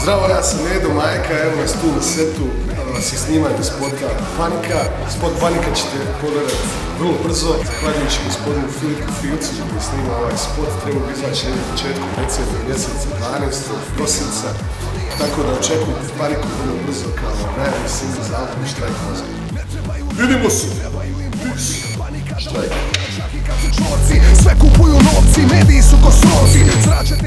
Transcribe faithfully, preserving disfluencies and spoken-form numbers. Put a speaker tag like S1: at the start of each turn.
S1: Zdravo, ja sam Edo Majka, evo nas tu na setu sa snimanju spota Panika. Spot Panika ćete pogledati vrlo brzo, zahvaljujući gospodinu Filipu Filcu koji snima ovaj spot. Treba bi izaći na početku desetog mjeseca, dvanaestog prosinca, tako da očekujte Paniku vrlo brzo kao najbolji single za album Štrajk mozga. Vidimo se! Štrajk! Sve kupuju novci, mediji su ko sroci.